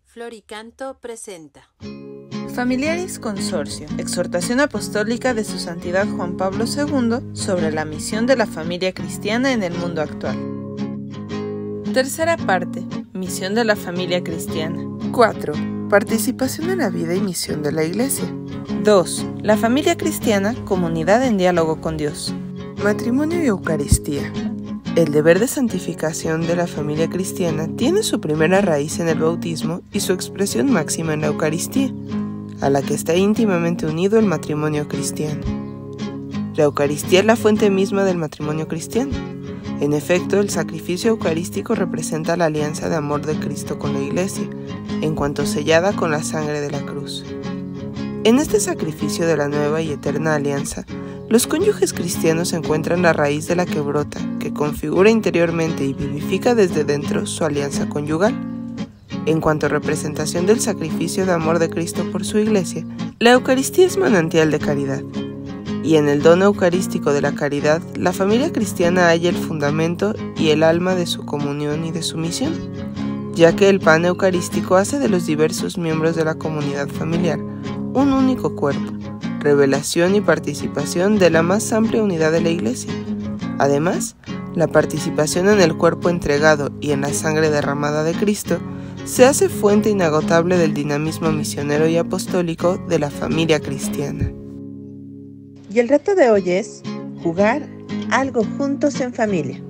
Floricanto presenta Familiaris Consortio, exhortación apostólica de su Santidad Juan Pablo II sobre la misión de la familia cristiana en el mundo actual. Tercera parte, misión de la familia cristiana. 4. Participación en la vida y misión de la Iglesia. 2. La familia cristiana, comunidad en diálogo con Dios. Matrimonio y Eucaristía. El deber de santificación de la familia cristiana tiene su primera raíz en el bautismo y su expresión máxima en la Eucaristía, a la que está íntimamente unido el matrimonio cristiano. La Eucaristía es la fuente misma del matrimonio cristiano. En efecto, el sacrificio eucarístico representa la alianza de amor de Cristo con la Iglesia, en cuanto sellada con la sangre de la cruz. En este sacrificio de la nueva y eterna alianza, los cónyuges cristianos encuentran la raíz de la que brota, que configura interiormente y vivifica desde dentro su alianza conyugal. En cuanto a representación del sacrificio de amor de Cristo por su Iglesia, la Eucaristía es manantial de caridad. Y en el don eucarístico de la caridad, la familia cristiana halla el fundamento y el alma de su comunión y de su misión, ya que el pan eucarístico hace de los diversos miembros de la comunidad familiar un único cuerpo, revelación y participación de la más amplia unidad de la Iglesia. Además, la participación en el cuerpo entregado y en la sangre derramada de Cristo se hace fuente inagotable del dinamismo misionero y apostólico de la familia cristiana. Y el reto de hoy es jugar algo juntos en familia.